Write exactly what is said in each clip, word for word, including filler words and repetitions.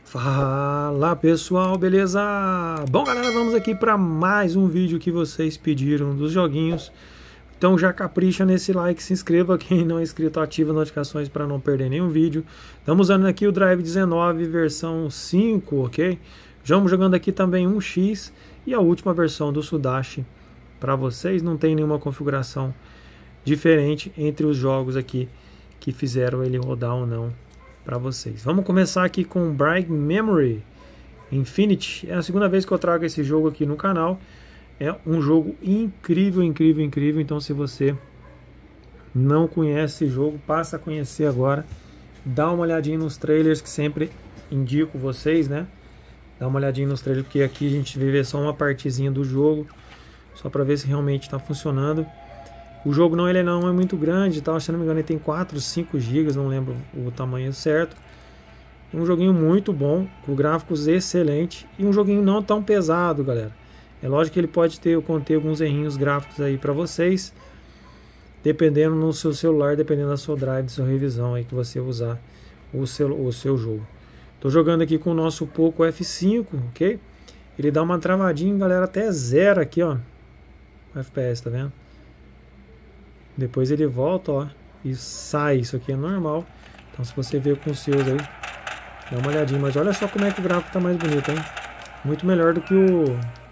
Fala pessoal, beleza? Bom galera, vamos aqui para mais um vídeo que vocês pediram dos joguinhos. Então já capricha nesse like, se inscreva, quem não é inscrito ativa as notificações para não perder nenhum vídeo. Estamos usando aqui o Drive dezenove versão cinco, ok? Vamos jogando aqui também um X e a última versão do Sudachi para vocês. Não tem nenhuma configuração diferente entre os jogos aqui que fizeram ele rodar ou não para vocês. Vamos começar aqui com Bright Memory Infinity. É a segunda vez que eu trago esse jogo aqui no canal. É um jogo incrível, incrível, incrível. Então se você não conhece esse jogo, passa a conhecer agora. Dá uma olhadinha nos trailers que sempre indico vocês, né? Dá uma olhadinha nos trailers, porque aqui a gente vai ver só uma partezinha do jogo, só para ver se realmente está funcionando. O jogo não, ele não é muito grande, tá? Se não me engano ele tem quatro, cinco gigas, não lembro o tamanho certo. É um joguinho muito bom, com gráficos excelentes e um joguinho não tão pesado, galera. É lógico que ele pode ter, conter alguns errinhos gráficos aí para vocês, dependendo no seu celular, dependendo da sua drive, da sua revisão aí que você usar o seu, o seu jogo. Tô jogando aqui com o nosso Poco F cinco, ok? Ele dá uma travadinha, galera, até zero aqui, ó. O F P S, tá vendo? Depois ele volta, ó, e sai. Isso aqui é normal. Então se você ver com os seus aí, dá uma olhadinha. Mas olha só como é que o gráfico tá mais bonito, hein? Muito melhor do que o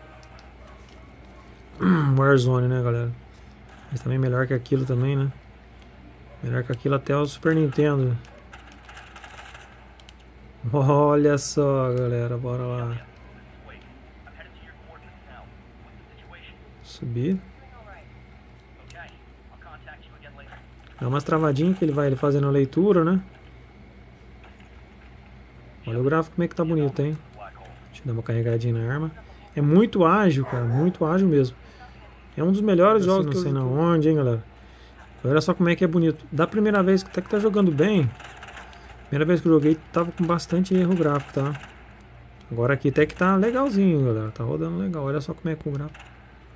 Warzone, né, galera? Mas também melhor que aquilo também, né? Melhor que aquilo até o Super Nintendo. Olha só, galera, bora lá. Subir. Dá umas travadinhas que ele vai ele fazendo a leitura, né? Olha o gráfico como é que tá bonito, hein? Deixa eu dar uma carregadinha na arma. É muito ágil, cara, muito ágil mesmo. É um dos melhores assim, jogos, não sei na onde, hein, galera. Olha só como é que é bonito. Da primeira vez que até que tá jogando bem. Primeira vez que eu joguei, tava com bastante erro gráfico, tá? Agora aqui até que tá legalzinho, galera. Tá rodando legal. Olha só como é que o gráfico.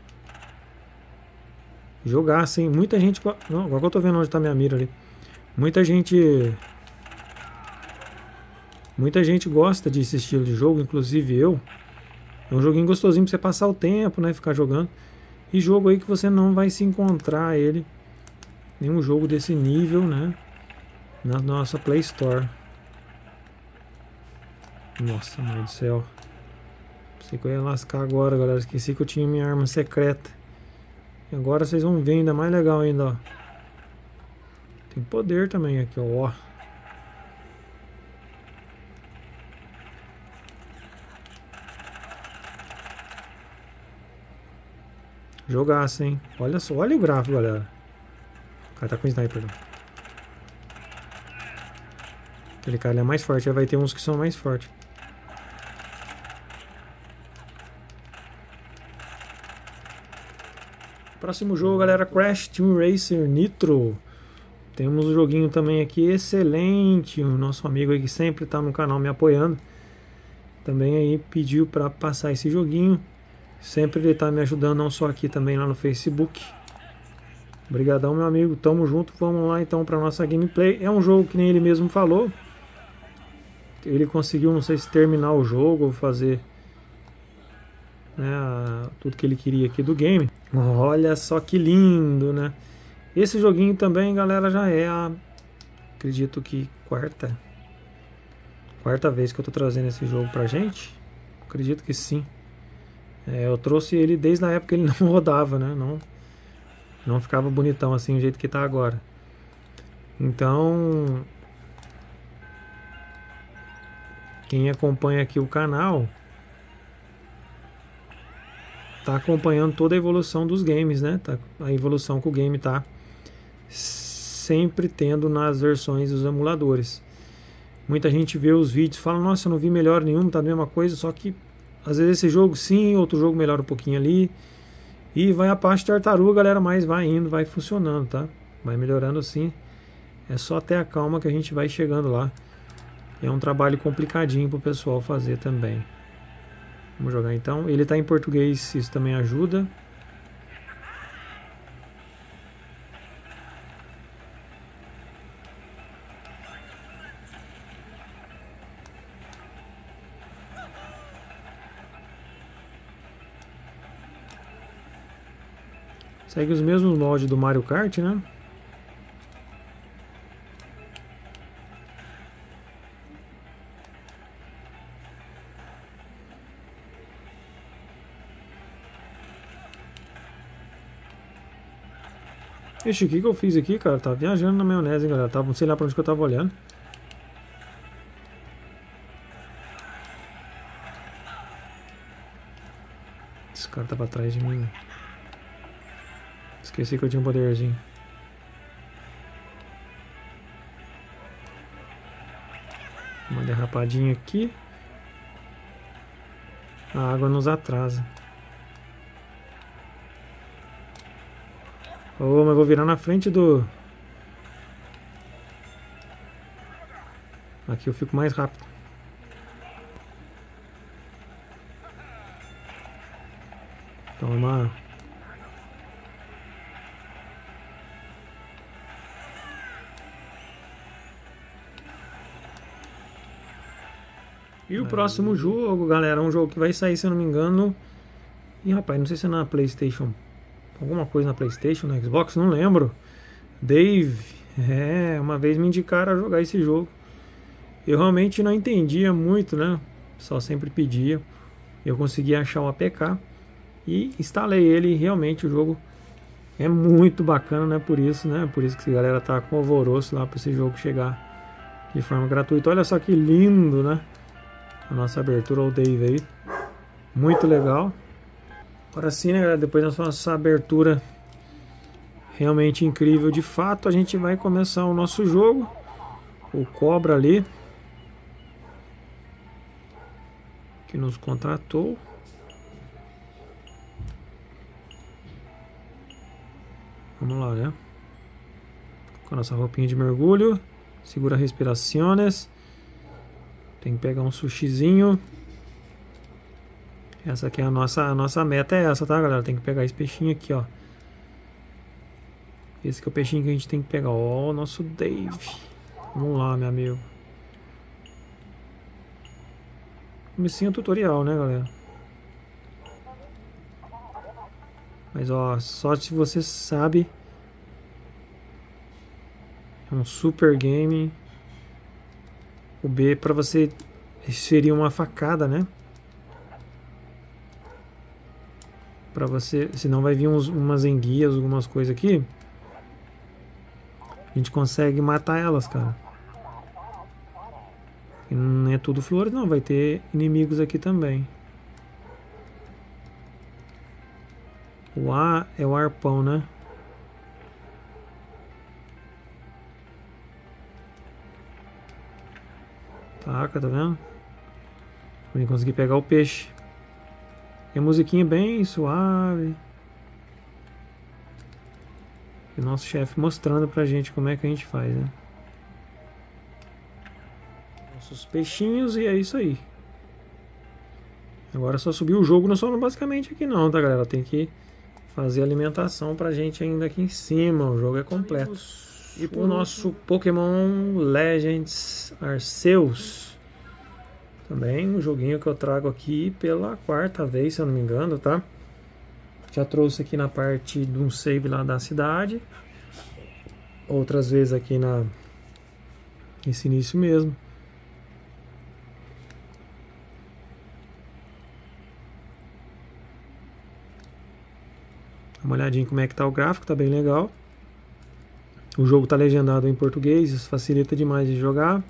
Jogar assim, muita gente. Não, agora que eu tô vendo onde tá minha mira ali. Muita gente. Muita gente gosta desse estilo de jogo, inclusive eu. É um joguinho gostosinho pra você passar o tempo, né? Ficar jogando. E jogo aí que você não vai se encontrar ele. Nenhum jogo desse nível, né? Na nossa Play Store. Nossa, mãe do céu. Pensei que eu ia lascar agora, galera. Esqueci que eu tinha minha arma secreta. E agora vocês vão ver ainda mais legal ainda, ó. Tem poder também aqui, ó. Jogaço, hein? Olha só, olha o gráfico, galera. O cara tá com sniper. Aquele cara é mais forte, já vai ter uns que são mais fortes. Próximo jogo, galera, Crash Team Racer Nitro. Temos um joguinho também aqui excelente. O nosso amigo aí que sempre tá no canal me apoiando, também aí pediu para passar esse joguinho. Sempre ele tá me ajudando, não só aqui, também lá no Facebook. Obrigadão, meu amigo, tamo junto. Vamos lá então para nossa gameplay. É um jogo que nem ele mesmo falou. Ele conseguiu, não sei se terminar o jogo ou fazer, né, tudo que ele queria aqui do game. Olha só que lindo, né? Esse joguinho também, galera, já é a, acredito que quarta quarta vez que eu tô trazendo esse jogo pra gente. Acredito que sim. É, eu trouxe ele desde a época que ele não rodava, né? Não, não ficava bonitão assim do jeito que tá agora. Então, quem acompanha aqui o canal tá acompanhando toda a evolução dos games, né? Tá, a evolução que o game tá sempre tendo nas versões dos emuladores. Muita gente vê os vídeos e fala, nossa, eu não vi melhor nenhum, tá a mesma coisa, só que às vezes esse jogo sim, outro jogo melhora um pouquinho ali. E vai a parte tartaruga, galera, mas vai indo, vai funcionando, tá? Vai melhorando sim. É só ter a calma que a gente vai chegando lá. É um trabalho complicadinho pro pessoal fazer também. Vamos jogar então. Ele tá em português, isso também ajuda. Segue os mesmos moldes do Mario Kart, né? Ixi, o que que eu fiz aqui, cara? Tava viajando na maionese, hein, galera? Tava, não sei lá pra onde que eu tava olhando. Esse cara tava atrás de mim. Esqueci que eu tinha um poderzinho. Uma derrapadinha aqui. A água nos atrasa. Oh, mas vou virar na frente do... Aqui eu fico mais rápido. Toma. E o próximo jogo, galera, é um jogo que vai sair, se eu não me engano... Ih, rapaz, não sei se é na PlayStation... Alguma coisa na PlayStation, na Xbox, não lembro. Dave, é, uma vez me indicaram a jogar esse jogo. Eu realmente não entendia muito, né? Só sempre pedia. Eu consegui achar o A P K e instalei ele. E realmente o jogo é muito bacana, né? Por isso, né? Por isso que a galera tá com alvoroço lá para esse jogo chegar de forma gratuita. Olha só que lindo, né? A nossa abertura ao Dave aí. Muito legal. Agora sim, né, galera? Depois da nossa abertura realmente incrível de fato, a gente vai começar o nosso jogo. O Cobra ali, que nos contratou. Vamos lá, né? Com a nossa roupinha de mergulho. Segura respirações. Tem que pegar um sushizinho. Essa aqui é a nossa, a nossa meta, é essa, tá, galera? Tem que pegar esse peixinho aqui, ó. Esse que é o peixinho que a gente tem que pegar. Ó, o nosso Dave. Vamos lá, meu amigo. Comecinho tutorial, né, galera? Mas, ó, só se você sabe. É um super game. O B pra você seria uma facada, né? Pra você, senão vai vir uns, umas enguias, algumas coisas aqui. A gente consegue matar elas, cara. E não é tudo flores, não. Vai ter inimigos aqui também. O A é o arpão, né? Taca, tá vendo? Vou conseguir pegar o peixe. E a musiquinha bem suave. E o nosso chefe mostrando pra gente como é que a gente faz, né? Nossos peixinhos e é isso aí. Agora é só subir o jogo, não só basicamente aqui não, tá, galera? Tem que fazer alimentação pra gente ainda aqui em cima. O jogo é completo. E pro nosso Pokémon Legends Arceus. Também um joguinho que eu trago aqui pela quarta vez, se eu não me engano, tá? Já trouxe aqui na parte de um save lá da cidade. Outras vezes aqui na esse início mesmo. Dá uma olhadinha como é que tá o gráfico, tá bem legal. O jogo tá legendado em português, isso facilita demais de jogar.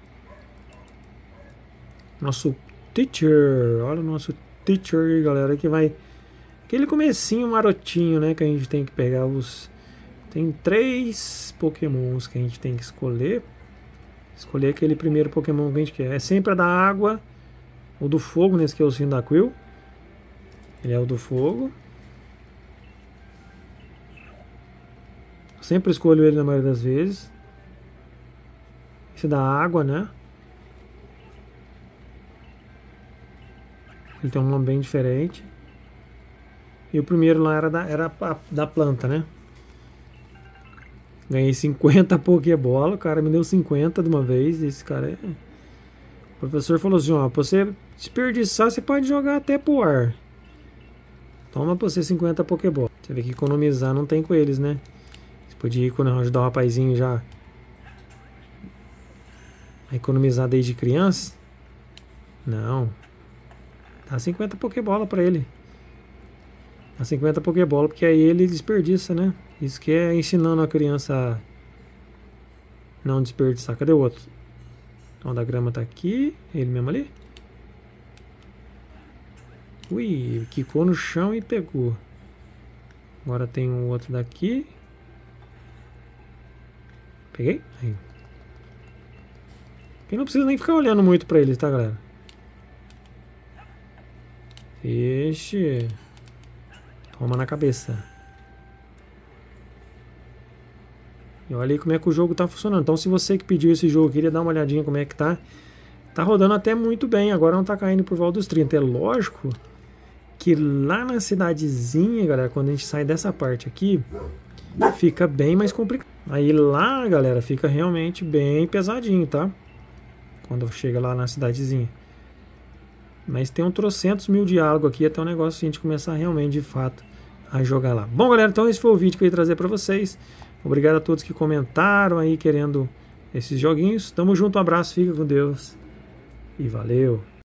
Nosso teacher, olha o nosso teacher aí, galera, que vai... Aquele comecinho marotinho, né, que a gente tem que pegar os... Tem três pokémons que a gente tem que escolher. Escolher aquele primeiro pokémon que a gente quer. É sempre a da água, ou do fogo, nesse que é o Cyndaquil. Ele é o do fogo. Sempre escolho ele na maioria das vezes. Esse da água, né? Ele tem um nome bem diferente. E o primeiro lá era da, era da planta, né? Ganhei cinquenta Pokébola. O cara me deu cinquenta de uma vez. Esse cara é... O professor falou assim, ó, pra você desperdiçar, você pode jogar até pro ar. Toma pra você cinquenta Pokébola. Você vê que economizar não tem com eles, né? Você podia ir quando ajudar o rapazinho já a economizar desde criança. Não. Dá cinquenta Pokébola pra ele. Dá cinquenta Pokébola, porque aí ele desperdiça, né? Isso que é ensinando a criança a não desperdiçar. Cadê o outro? Então, o da grama tá aqui. Ele mesmo ali. Ui, quicou no chão e pegou. Agora tem um outro daqui. Peguei? Aí. E não precisa nem ficar olhando muito pra eles, tá, galera? Vixe. Toma na cabeça. E olha aí como é que o jogo tá funcionando. Então, se você que pediu esse jogo queria dar uma olhadinha como é que tá, tá rodando até muito bem. Agora não tá caindo por volta dos trinta. É lógico que lá na cidadezinha, galera, quando a gente sai dessa parte aqui, fica bem mais complicado. Aí lá, galera, fica realmente bem pesadinho, tá? Quando chega lá na cidadezinha. Mas tem um trocentos mil diálogo aqui até o negócio a gente começar realmente, de fato, a jogar lá. Bom, galera, então esse foi o vídeo que eu ia trazer pra vocês. Obrigado a todos que comentaram aí, querendo esses joguinhos. Tamo junto, um abraço, fica com Deus e valeu!